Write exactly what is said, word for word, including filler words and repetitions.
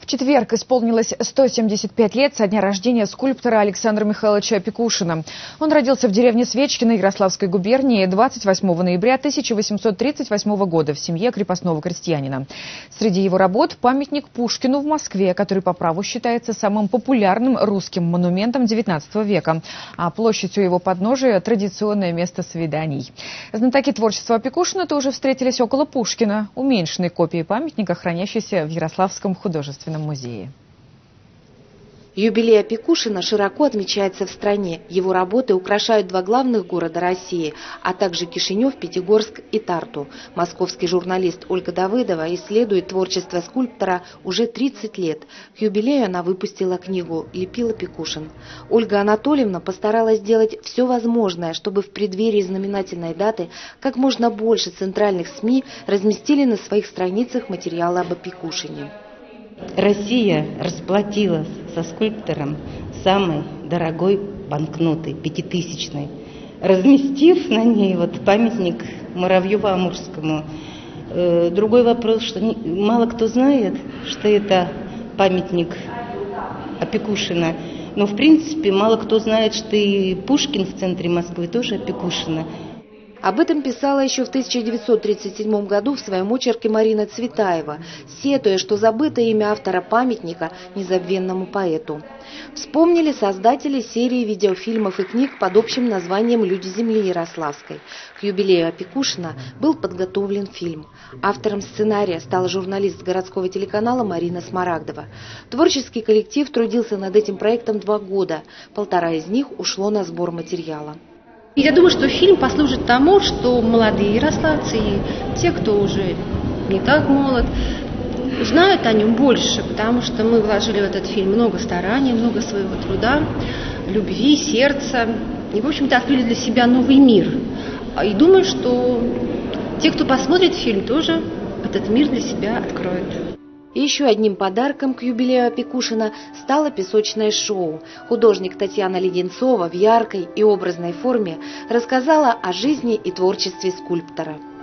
В четверг исполнилось сто семьдесят пять лет со дня рождения скульптора Александра Михайловича Опекушина. Он родился в деревне Свечкино Ярославской губернии двадцать восьмого ноября тысяча восемьсот тридцать восьмого года в семье крепостного крестьянина. Среди его работ памятник Пушкину в Москве, который по праву считается самым популярным русским монументом девятнадцатого века, а площадь у его подножия – традиционное место свиданий. Знатоки творчества Опекушина тоже встретились около Пушкина, уменьшенной копии памятника, хранящейся в Ярославском художественном музее. Юбилей Опекушина широко отмечается в стране. Его работы украшают два главных города России, а также Кишинев, Пятигорск и Тарту. Московский журналист Ольга Давыдова исследует творчество скульптора уже тридцать лет. К юбилею она выпустила книгу «Лепил Опекушин». Ольга Анатольевна постаралась сделать все возможное, чтобы в преддверии знаменательной даты как можно больше центральных СМИ разместили на своих страницах материалы об Опекушине. Россия расплатилась со скульптором самой дорогой банкнотой, пятитысячной, разместив на ней вот памятник Муравьеву-Амурскому. Другой вопрос, что мало кто знает, что это памятник Опекушина, но в принципе мало кто знает, что и Пушкин в центре Москвы тоже Опекушина. Об этом писала еще в тысяча девятьсот тридцать седьмом году в своем очерке Марина Цветаева, сетуя, что забыто имя автора памятника незабвенному поэту. Вспомнили создатели серии видеофильмов и книг под общим названием «Люди земли Ярославской». К юбилею Опекушина был подготовлен фильм. Автором сценария стала журналист городского телеканала Марина Смарагдова. Творческий коллектив трудился над этим проектом два года, полтора из них ушло на сбор материала. Я думаю, что фильм послужит тому, что молодые ярославцы и те, кто уже не так молод, знают о нем больше, потому что мы вложили в этот фильм много стараний, много своего труда, любви, сердца, и, в общем-то, открыли для себя новый мир. И думаю, что те, кто посмотрит фильм, тоже этот мир для себя откроют. И еще одним подарком к юбилею Опекушина стало песочное шоу. Художник Татьяна Леденцова в яркой и образной форме рассказала о жизни и творчестве скульптора.